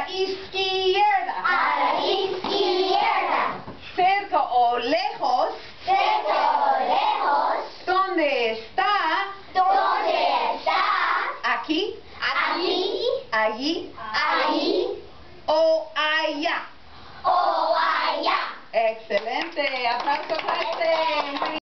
izquierda. A la izquierda. Cerca o lejos. Cerca o lejos. ¿Dónde está? ¿Dónde está? Aquí. Aquí. Allí. Ahí. O allá. O allá. Excelente. Aplausos a este.